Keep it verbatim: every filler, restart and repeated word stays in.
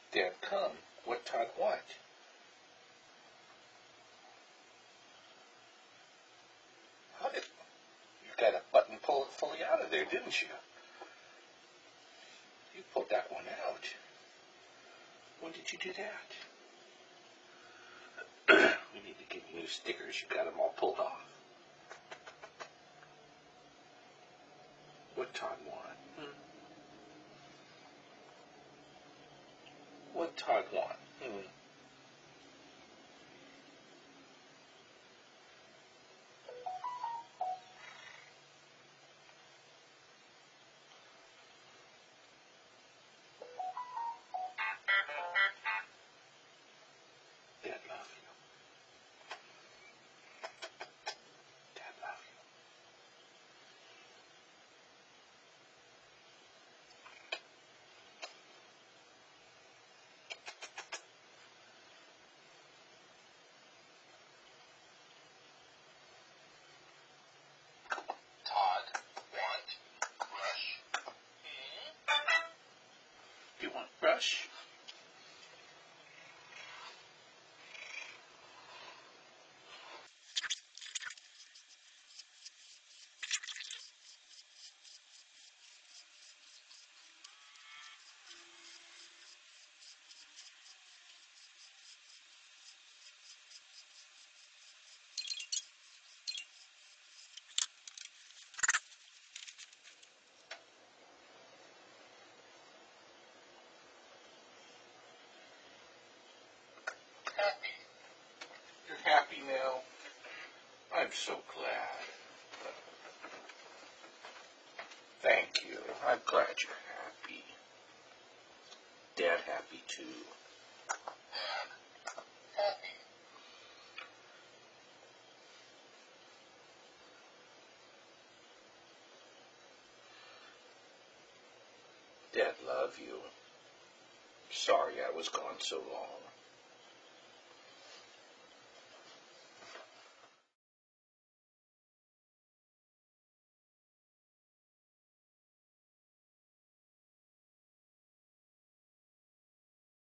Dad, come. What Todd want? How did... You got a button pulled fully out of there, didn't you? You pulled that one out. When did you do that? We need to get new stickers. You got them all pulled off. What Todd want? Hmm? What Todd want? Hmm? Dad love you. Dad love you. Todd, want brush? You want brush? Happy. You're happy now? I'm so glad. Thank you. I'm glad you're happy. Dad happy too. Happy. Dad love you. Sorry I was gone so long.